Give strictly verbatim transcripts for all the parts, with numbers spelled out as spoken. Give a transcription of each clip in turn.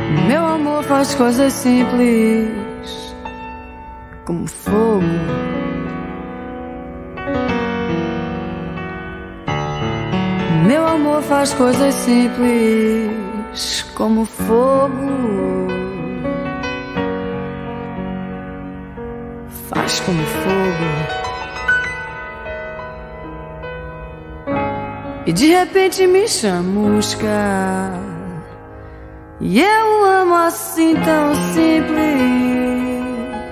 Meu amor faz coisas simples como fogo. Meu amor faz coisas simples como fogo. Faz como fogo. E de repente me chamusca. E eu amo assim tão simples.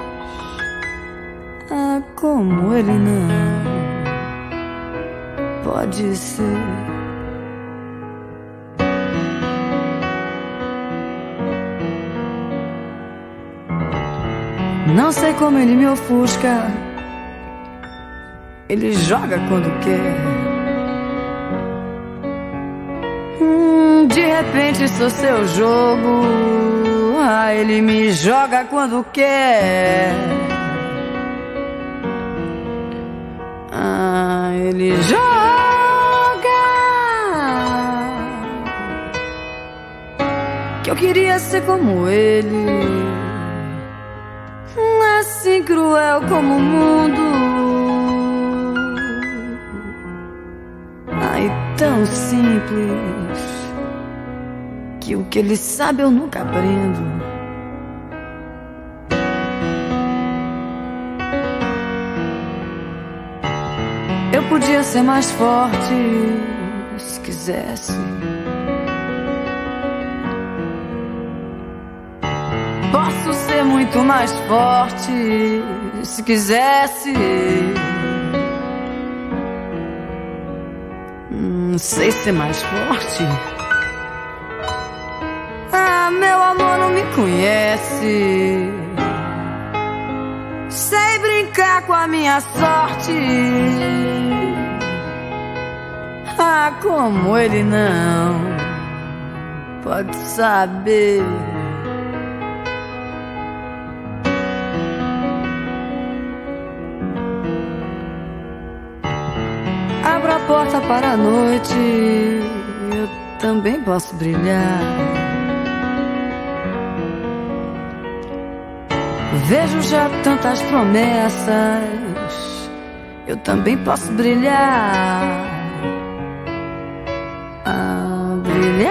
Ah, como ele não pode ser. Não sei como ele me ofusca. Ele joga quando quer. Hum, de repente sou seu jogo. Ah, ele me joga quando quer. Ah, ele joga. Que eu queria ser como ele. Assim cruel como o mundo. Ai, tão simples que o que ele sabe eu nunca aprendo. Eu podia ser mais forte se quisesse. Posso ser muito mais forte se quisesse. Não sei ser mais forte. Ah, meu amor não me conhece. Sei brincar com a minha sorte. Ah, como ele não pode saber. Abra a porta para a noite, eu também posso brilhar. Vejo já tantas promessas, eu também posso brilhar. Ah, brilhar.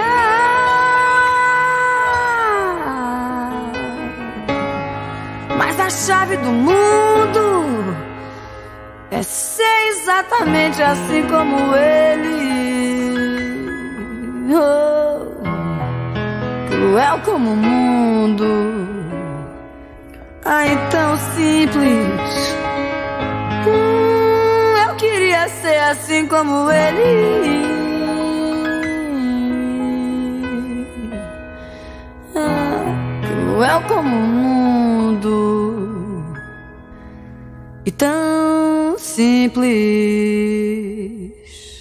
Mas a chave do mundo é ser exatamente assim como ele. Oh, cruel como o mundo. Ai, tão simples. Hum, eu queria ser assim como ele. Ah, cruel como o mundo. E tão simples.